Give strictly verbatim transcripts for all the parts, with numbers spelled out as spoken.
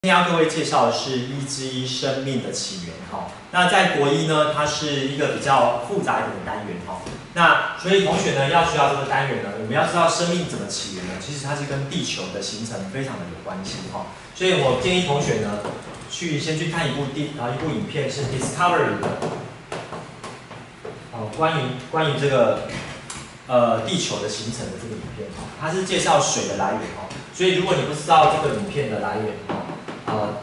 今天要各位介绍的是一之一生命的起源哈。那在国一呢，它是一个比较复杂一点的单元哈。那所以同学呢要学到这个单元呢，我们要知道生命怎么起源呢？其实它是跟地球的形成非常的有关系哈。所以我建议同学呢，去先去看一部电啊一部影片是 Discovery 的，哦关于关于这个呃地球的形成的这个影片哈，它是介绍水的来源哈。所以如果你不知道这个影片的来源哈。呃，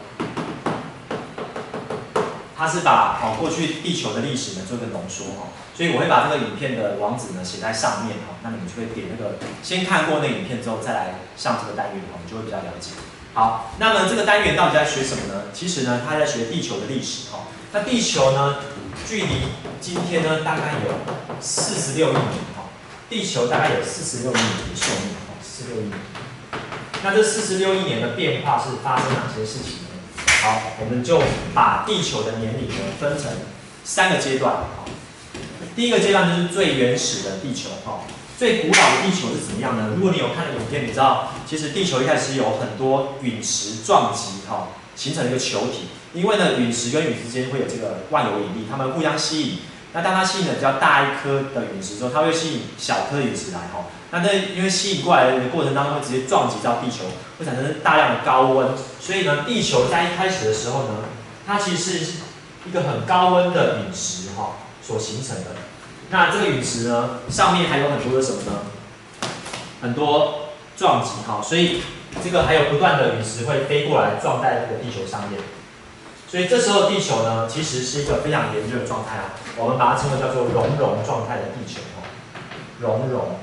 它是把哦过去地球的历史呢做一个浓缩哈，所以我会把这个影片的网址呢写在上面哈，那你们就会点那个先看过那个影片之后再来上这个单元哈，你就会比较了解。好，那么这个单元到底在学什么呢？其实呢，它在学地球的历史哈。那地球呢，距离今天呢大概有四十六亿年哈，地球大概有四十六亿年的寿命哈，四十六亿年。那这四十六亿年的变化是发生哪些事情呢？好，我们就把地球的年龄呢分成三个阶段。第一个阶段就是最原始的地球哈，最古老的地球是怎么样呢？如果你有看影片，你知道其实地球一开始有很多陨石撞击哈，形成了一个球体。因为呢，陨石跟陨石之间会有这个万有引力，它们互相吸引。那当它吸引了比较大一颗的陨石之后，它会吸引小颗陨石来哈。那这因为吸引过来的过程当中会直接撞击到地球，会产生大量的高温。所以呢，地球在一开始的时候呢，它其实是一个很高温的陨石哈所形成的。那这个陨石呢，上面还有很多的什么呢？很多撞击哈，所以这个还有不断的陨石会飞过来撞在这个地球上面。所以这时候地球呢，其实是一个非常炎热的状态啊，我们把它称为叫做熔融状态的地球哦，熔融。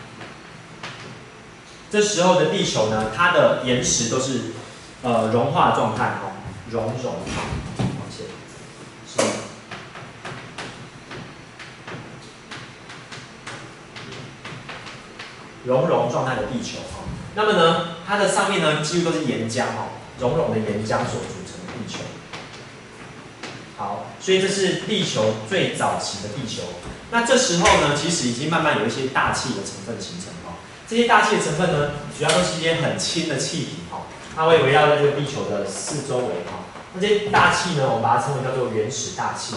这时候的地球呢，它的岩石都是呃融化的状态哦，熔融。往前，是熔融状态的地球哦。那么呢，它的上面呢，几乎都是岩浆哦，熔融的岩浆所组成的地球。好，所以这是地球最早期的地球。那这时候呢，其实已经慢慢有一些大气的成分形成哈。这些大气的成分呢，主要都是一些很轻的气体哈，它会围绕在这个地球的四周围哈。那这些大气呢，我们把它称为叫做原始大气。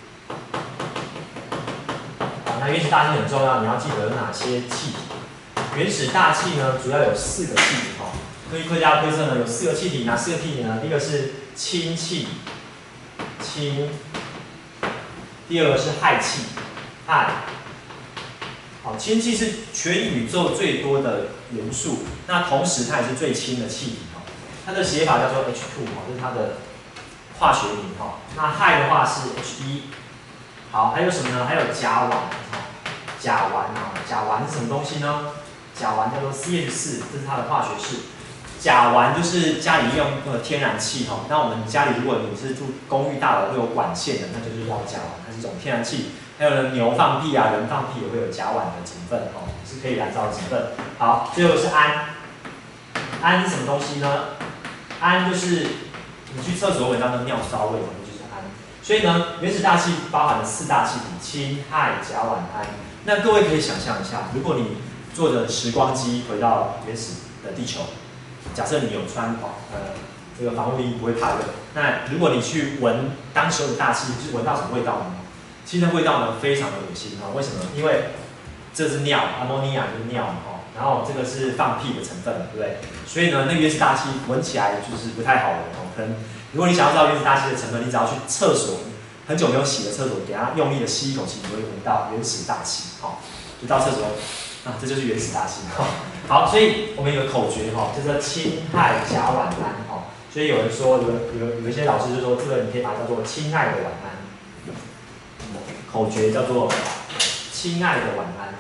好，那原始大气很重要，你要记得有哪些气体。原始大气呢，主要有四个气体哈。科学家推测呢，有四个气体，哪四个气体呢？第一个是氢气。氢，第二个是氦气，氦。好，氢气是全宇宙最多的元素，那同时它也是最轻的气体哈。它的写法叫做 H 二 哈，这是它的化学名哈。那氦的话是 H 一。好，还有什么呢？还有甲烷哈，甲烷啊，甲烷是什么东西呢？甲烷叫做 C H 四，这是它的化学式。甲烷就是家里用那个天然气哈，那我们家里如果你是住公寓大楼会有管线的，那就是要甲烷，它是一种天然气。还有呢，牛放屁啊，人放屁也会有甲烷的成分哦，是可以燃烧的成分。好，最后是氨，氨是什么东西呢？氨就是你去厕所闻到那个尿骚味，那就是氨。所以呢，原始大气包含了四大气体：氢、氦、甲烷、氨。那各位可以想象一下，如果你坐着时光机回到原始的地球。假设你有穿呃这个防护衣，不会怕热。那如果你去闻当时候的大气，是闻到什么味道呢？其实味道呢非常的恶心哈。为什么？因为这是尿 ，ammonia 就是尿哈。然后这个是放屁的成分，对不对？所以呢，那原始大气闻起来就是不太好闻哦。可能如果你想要知道原始大气的成分，你只要去厕所很久没有洗的厕所，给它用力的吸一口气，你就会闻到原始大气哈。就到厕所。啊，这就是原始大气哈。好，所以我们有个口诀哈，叫做氢、氦、甲烷、氨哈。所以有人说，有有有一些老师就说，这个你可以把它叫做氢氦的烷胺。口诀叫做氢氦的烷胺，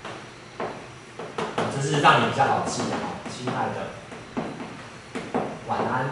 这是让你比较好记的哈。氢氦的烷胺。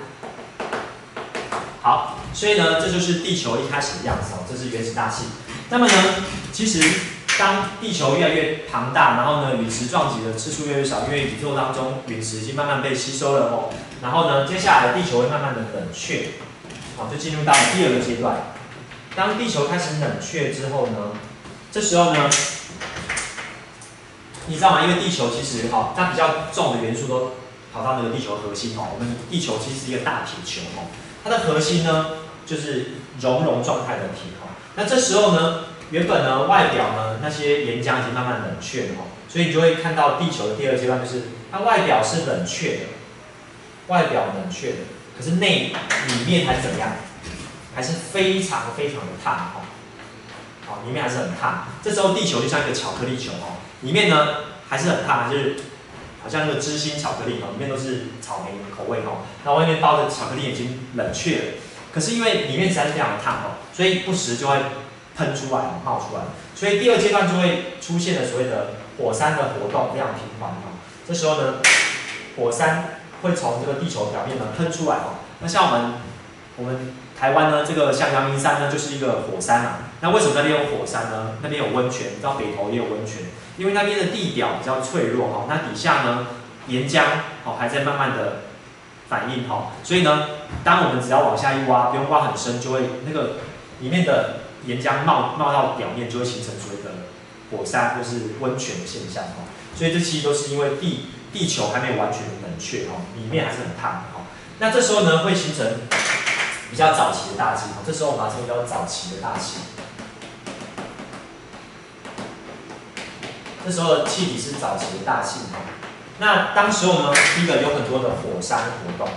好，所以呢，这就是地球一开始的样子哦，这是原始大气。那么呢，其实。当地球越来越庞大，然后呢，陨石撞击的次数越来越少，因为宇宙当中陨石已经慢慢被吸收了哦。然后呢，接下来地球会慢慢的冷却，好，就进入到第二个阶段。当地球开始冷却之后呢，这时候呢，你知道吗？因为地球其实哈，它比较重的元素都跑到那个地球核心哦。我们地球其实是一个大铁球哦，它的核心呢就是熔融状态的铁哦。那这时候呢，原本呢外表呢那些岩浆已经慢慢冷却了哦，所以你就会看到地球的第二阶段就是它外表是冷却的，外表冷却的，可是内里面还是怎么样？还是非常非常的烫哦。好，里面还是很烫。这时候地球就像一个巧克力球哦，里面呢还是很烫，就是好像那个芝心巧克力哦，里面都是草莓口味哦。那外面包的巧克力已经冷却了，可是因为里面实在是非常的烫哦，所以不时就会喷出来、冒出来。所以第二阶段就会出现了所谓的火山的活动，非常频繁哦。这时候呢，火山会从这个地球表面呢喷出来哦。那像我们我们台湾呢，这个像阳明山呢，就是一个火山啊。那为什么那边有火山呢？那边有温泉，你知道北投也有温泉，因为那边的地表比较脆弱哈，那底下呢岩浆哦还在慢慢的反应哈，所以呢，当我们只要往下一挖，不用挖很深，就会那个里面的岩浆冒冒到表面，就会形成所谓的火山或是温泉的现象哈。所以这其实都是因为地地球还没有完全冷却哦，里面还是很烫哦。那这时候呢会形成比较早期的大气，这时候我们把这个叫早期的大气。这时候的气体是早期的大气。那当时候呢，第一个有很多的火山活动，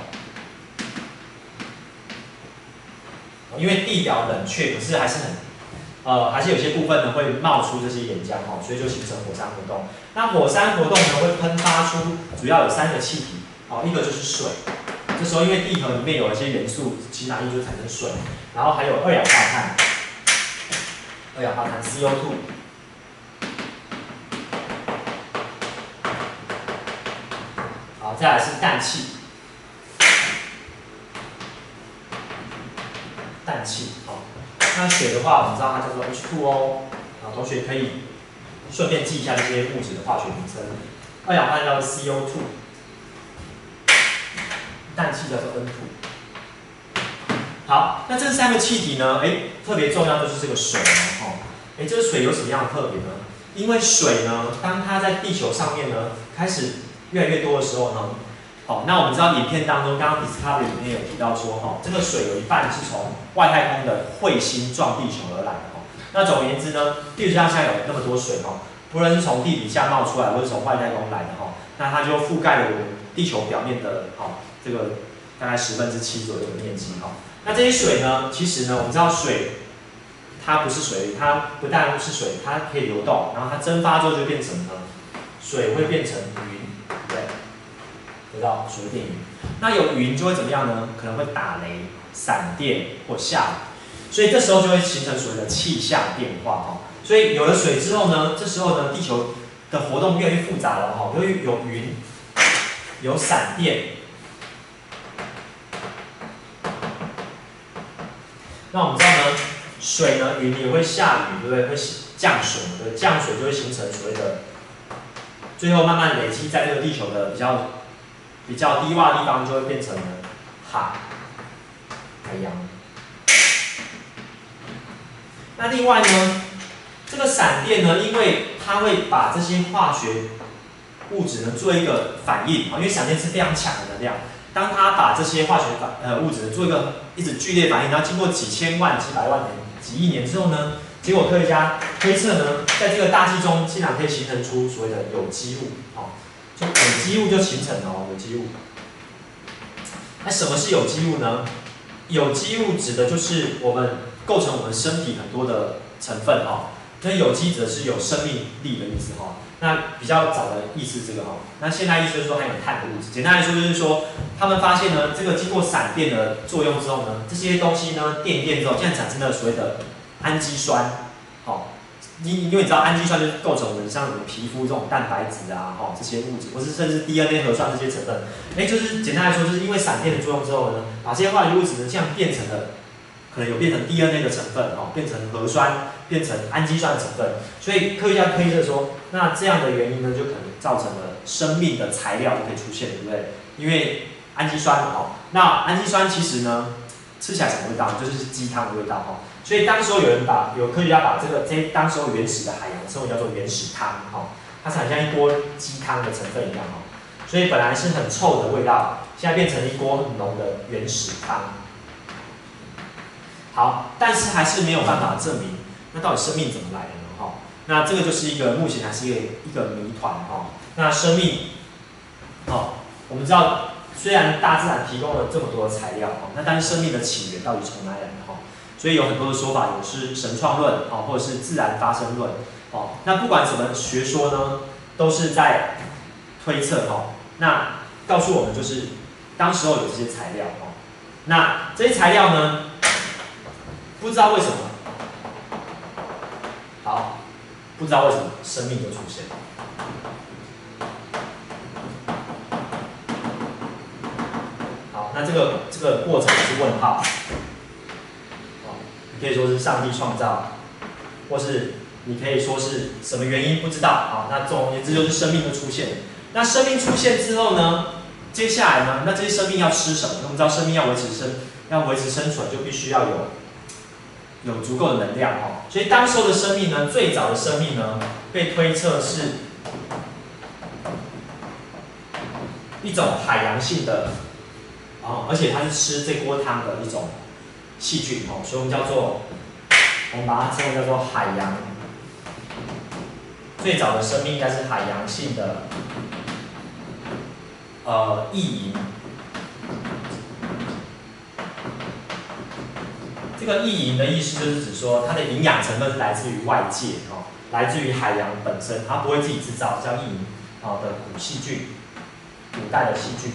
因为地表冷却，可是还是很呃还是有些部分呢会冒出这些岩浆哦，所以就形成火山活动。那火山活动呢会喷发出主要有三个气体哦，一个就是水。这时候因为地核里面有一些元素氢氖就产生水，然后还有二氧化碳，二氧化碳 C O 二。好，再来是氮气，氮气好。那水的话，我们知道它叫做 H 二 O， 啊，同学可以顺便记一下这些物质的化学名称。二氧化碳叫做 C O 二， 氮气叫做 N 二。好，那这三个气体呢，哎，特别重要就是这个水哦。哎，这个水有什么样的特别呢？因为水呢，当它在地球上面呢，开始越来越多的时候呢，好，那我们知道影片当中，刚刚 Discovery 里面有提到说，哈，这个水有一半是从外太空的彗星撞地球而来的，哈。那总而言之呢，地球上现在有那么多水，哈，不论是从地底下冒出来，或是从外太空来的，哈，那它就覆盖了我们地球表面的，哈，这个大概十分之七左右的面积，哈。那这些水呢，其实呢，我们知道水它不是水，它不但是水，它可以流动，然后它蒸发之后就变成呢，水会变成云，对不对？知道水会变云。那有云就会怎么样呢？可能会打雷、闪电或下雨，所以这时候就会形成所谓的气象变化哈。所以有了水之后呢，这时候呢，地球的活动越来越复杂了哈。由于有云、有闪电，那我们知道呢，水呢，云也会下雨，对不对？会降水，对，降水就会形成所谓的，最后慢慢累积在这个地球的比较比较低洼的地方，就会变成了海、海洋。那另外呢，这个闪电呢，因为它会把这些化学物质呢做一个反应啊，因为闪电是非常强的能量。当它把这些化学反呃物质做一个一直剧烈反应，然后经过几千万、几百万年、几亿年之后呢，结果科学家推测呢，在这个大气中竟然可以形成出所谓的有机物，哦，就有机物就形成了哦，有机物。那什么是有机物呢？有机物指的就是我们构成我们身体很多的成分哦。那有机指的是有生命力的意思哈。那比较早的意思这个哈，那现在意思就是说含有碳的物质。简单来说就是说，他们发现呢，这个经过闪电的作用之后呢，这些东西呢电一电之后，竟然产生了所谓的氨基酸，好，因因为你知道氨基酸就是构成我们像什么皮肤这种蛋白质啊，哈这些物质，或是甚至 D N A 核酸这些成分，哎，就是简单来说，就是因为闪电的作用之后呢，把这些化学物质呢这样变成了。可能有变成 D N A 的成分哦，变成核酸，变成氨基酸的成分，所以科学家推测说，那这样的原因呢，就可能造成了生命的材料就可以出现，对不对？因为氨基酸哦，那氨基酸其实呢，吃起来什么味道？就是鸡汤的味道哦。所以当时候有人把有科学家把这个这当时候原始的海洋称为叫做原始汤哦，它是很像一锅鸡汤的成分一样哦。 所以本来是很臭的味道，现在变成一锅很浓的原始汤。好，但是还是没有办法证明，那到底生命怎么来的呢？哈，那这个就是一个目前还是一个一个谜团哈。那生命，哦，我们知道，虽然大自然提供了这么多的材料哈，那但是生命的起源到底从哪里来的哈？所以有很多的说法，有是神创论哦，或者是自然发生论哦。那不管什么学说呢，都是在推测哈。那告诉我们就是当时候有这些材料哦。那这些材料呢，不知道为什么，好，不知道为什么生命就出现了。好，那这个这个过程是问号。你可以说是上帝创造，或是你可以说是什么原因不知道啊。那总而言之就是生命的出现。那生命出现之后呢，接下来呢，那这些生命要吃什么？我们知道生命要维持生要维持生存，就必须要有有足够的能量哦。所以当时候的生命呢，最早的生命呢，被推测是一种海洋性的哦，而且它是吃这锅汤的一种细菌哦，所以我们叫做，我们把它称为叫做海洋。最早的生命应该是海洋性的，呃，异营。这个异营的意思就是指说，它的营养成分是来自于外界哦，来自于海洋本身，它不会自己制造，叫异营哦的古细菌，古代的细菌，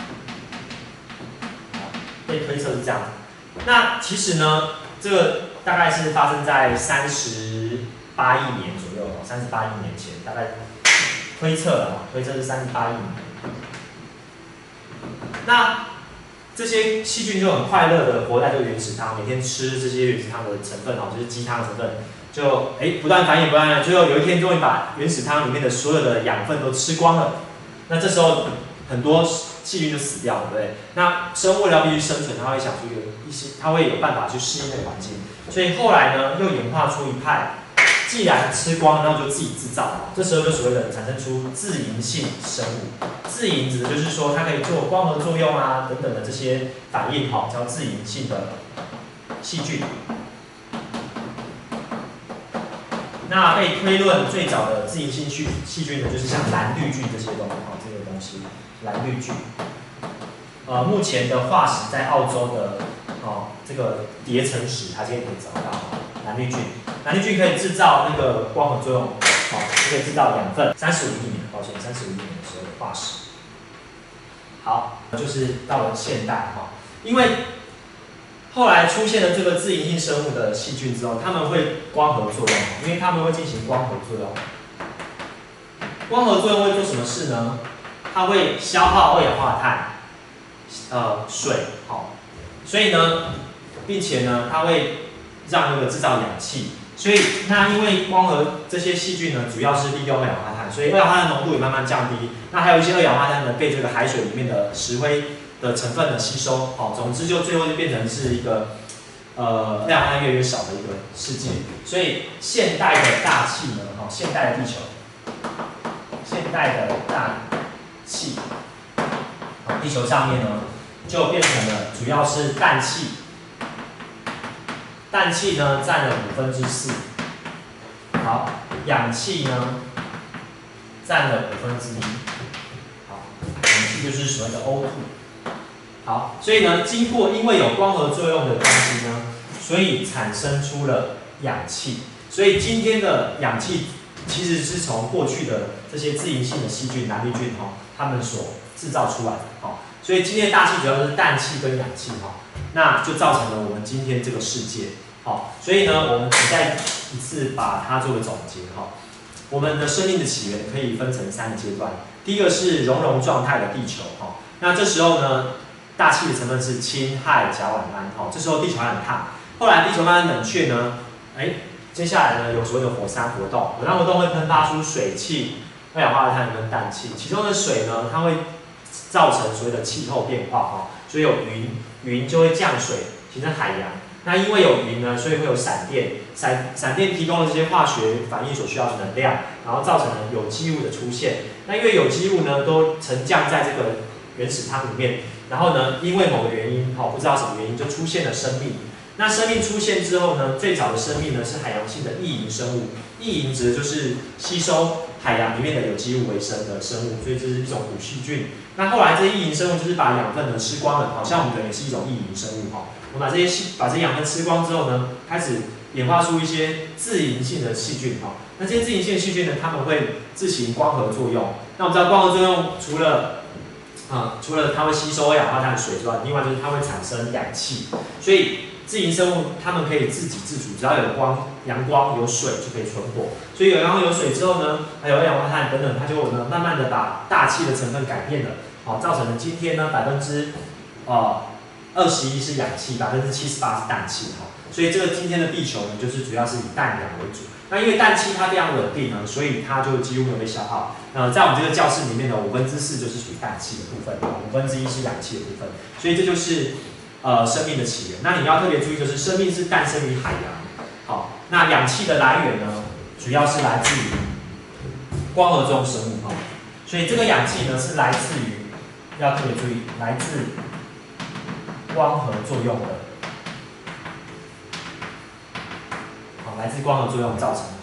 被推测是这样子。那其实呢，这个大概是发生在三十八亿年左右，三十八亿年前，大概推测了，推测是三十八亿年。那这些细菌就很快乐的活在这个原始汤，每天吃这些原始汤的成分哦，就是鸡汤的成分，就哎不断繁衍，不断，最后有一天终于把原始汤里面的所有的养分都吃光了。那这时候很多细菌就死掉了，对不对？那生物为了必须生存，它会想出一个一些，它会有办法去适应那个环境。所以后来呢，又演化出一派，既然吃光，然后就自己制造。这时候就所谓的产生出自营性生物。自营指的就是说，它可以做光合作用啊等等的这些反应，哈，叫自营性的细菌。那被推论最早的自营性细细菌呢，就是像蓝绿菌这些东西，哦，这个东西，蓝绿菌。呃，目前的化石在澳洲的哦这个叠层石，它就可以找到蓝绿菌。蓝绿菌可以制造那个光合作用，哦，可以制造养分。三十五亿年，抱歉，三十五亿年的时候的化石。好，就是到了现代哈，因为后来出现了这个自营性生物的细菌之后，它们会光合作用，因为它们会进行光合作用。光合作用会做什么事呢？它会消耗二氧化碳。呃，水，好，所以呢，并且呢，它会让那个制造氧气，所以那因为光合这些细菌呢，主要是利用二氧化碳，所以二氧化碳浓度也慢慢降低。那还有一些二氧化碳呢，被这个海水里面的石灰的成分呢吸收，好，总之就最后就变成是一个呃二氧化碳越来越少的一个世界。所以现代的大气呢，哦，现代的地球，现代的大气。地球上面呢，就变成了主要是氮气，氮气呢占了五分之四，好，氧气呢占了五分之一，好，氧气就是所谓的 O 二，好，所以呢，经过因为有光合作用的关系呢，所以产生出了氧气，所以今天的氧气其实是从过去的这些自营性的细菌、蓝绿菌哈，它们所制造出来的，好，所以今天的大气主要是氮气跟氧气，哈，那就造成了我们今天这个世界，好，所以呢，我们只再一次把它做个总结，哈，我们的生命的起源可以分成三个阶段，第一个是熔融状态的地球，哈，那这时候呢，大气的成分是氢、氦、甲烷胺，哈，这时候地球还很烫，后来地球慢慢冷却呢，哎，接下来呢有所谓的火山活动，火山活动会喷发出水汽。二氧化碳跟氮气，其中的水呢，它会造成所谓的气候变化哈，所以有云，云就会降水，形成海洋， 那因为有云呢，所以会有闪电，闪闪电提供了这些化学反应所需要的能量，然后造成了有机物的出现。那因为有机物呢都沉降在这个原始汤里面，然后呢，因为某个原因，好、哦、不知道什么原因就出现了生命。那生命出现之后呢，最早的生命呢是海洋性的异营生物，异营指的就是吸收海洋里面的有机物为生的生物，所以这是一种古细菌。那后来这些异营生物就是把养分呢吃光了，好像我们人也是一种异营生物哈。我们把这些细把这些养分吃光之后呢，开始演化出一些自营性的细菌哈。那这些自营性的细菌呢，它们会自行光合作用。那我们知道光合作用除了啊、嗯，除了它会吸收二氧化碳水之外，另外就是它会产生氧气，所以自营生物它们可以自给自足，只要有光、阳光、有水就可以存活。所以有阳光、有水之后呢，还有二氧化碳等等，它就呢慢慢的把大气的成分改变了，好、哦，造成了今天呢百分之呃二十一是氧气，百分之七十八是氮气哈、哦。所以这个今天的地球呢，就是主要是以氮氧为主。那因为氮气它非常稳定呢，所以它就几乎没有被消耗。呃，在我们这个教室里面呢，五分之四就是属于氮气的部分，五分之一是氧气的部分。所以这就是呃生命的起源。那你要特别注意，就是生命是诞生于海洋。好，那氧气的来源呢，主要是来自于光合作用生物哈。所以这个氧气呢是来自于，要特别注意，来自光合作用的。来自光合作用造成的。